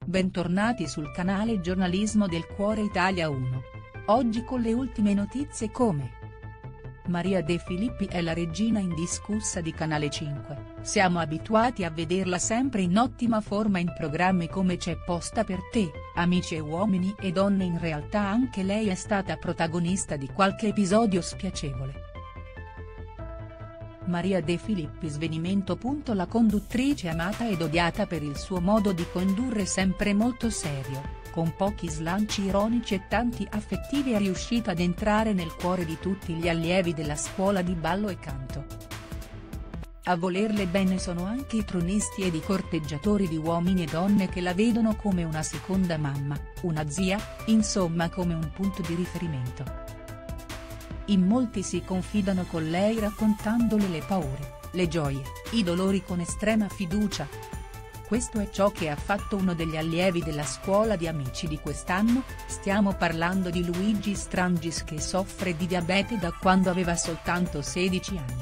Bentornati sul canale Giornalismo del Cuore Italia 1. Oggi con le ultime notizie come Maria De Filippi è la regina indiscussa di Canale 5, siamo abituati a vederla sempre in ottima forma in programmi come C'è posta per te, Amici e Uomini e Donne. In realtà anche lei è stata protagonista di qualche episodio spiacevole. Maria De Filippi svenimento. La conduttrice amata ed odiata per il suo modo di condurre sempre molto serio, con pochi slanci ironici e tanti affettivi, è riuscita ad entrare nel cuore di tutti gli allievi della scuola di ballo e canto. A volerle bene sono anche i tronisti ed i corteggiatori di uomini e donne che la vedono come una seconda mamma, una zia, insomma come un punto di riferimento. In molti si confidano con lei raccontandole le paure, le gioie, i dolori con estrema fiducia. Questo è ciò che ha fatto uno degli allievi della scuola di Amici di quest'anno, stiamo parlando di Luigi Strangis, che soffre di diabete da quando aveva soltanto 16 anni.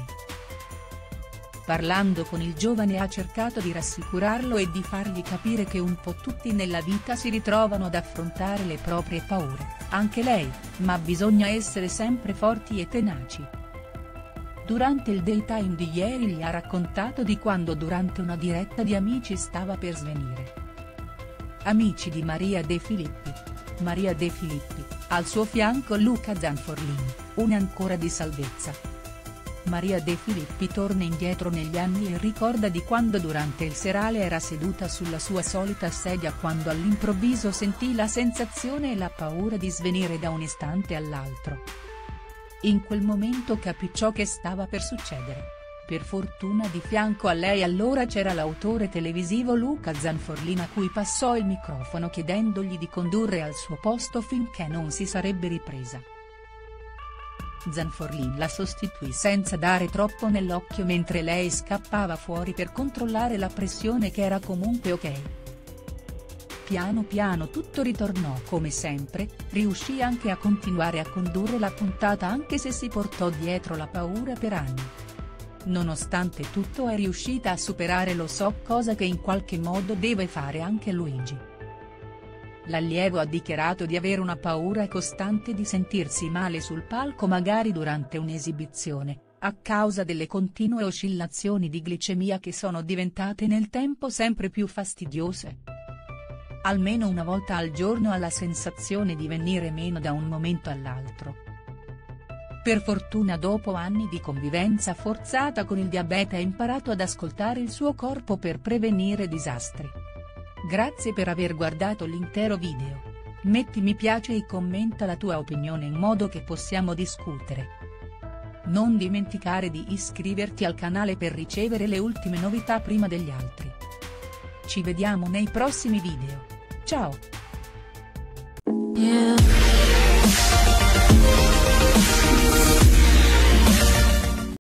Parlando con il giovane ha cercato di rassicurarlo e di fargli capire che un po' tutti nella vita si ritrovano ad affrontare le proprie paure, anche lei, ma bisogna essere sempre forti e tenaci. Durante il daytime di ieri gli ha raccontato di quando durante una diretta di Amici stava per svenire. Amici di Maria De Filippi. Maria De Filippi, al suo fianco Luca Zanforlini, un'ancora di salvezza. Maria De Filippi torna indietro negli anni e ricorda di quando durante il serale era seduta sulla sua solita sedia quando all'improvviso sentì la sensazione e la paura di svenire da un istante all'altro. In quel momento capì ciò che stava per succedere. Per fortuna di fianco a lei allora c'era l'autore televisivo Luca Zanforlini, a cui passò il microfono chiedendogli di condurre al suo posto finché non si sarebbe ripresa. Zanforlini la sostituì senza dare troppo nell'occhio mentre lei scappava fuori per controllare la pressione, che era comunque ok. Piano piano tutto ritornò come sempre, riuscì anche a continuare a condurre la puntata anche se si portò dietro la paura per anni. Nonostante tutto è riuscita a superare, lo so, cosa che in qualche modo deve fare anche Luigi. L'allievo ha dichiarato di avere una paura costante di sentirsi male sul palco, magari durante un'esibizione, a causa delle continue oscillazioni di glicemia che sono diventate nel tempo sempre più fastidiose. Almeno una volta al giorno ha la sensazione di venire meno da un momento all'altro. Per fortuna dopo anni di convivenza forzata con il diabete ha imparato ad ascoltare il suo corpo per prevenire disastri. Grazie per aver guardato l'intero video. Metti mi piace e commenta la tua opinione in modo che possiamo discutere. Non dimenticare di iscriverti al canale per ricevere le ultime novità prima degli altri. Ci vediamo nei prossimi video. Ciao!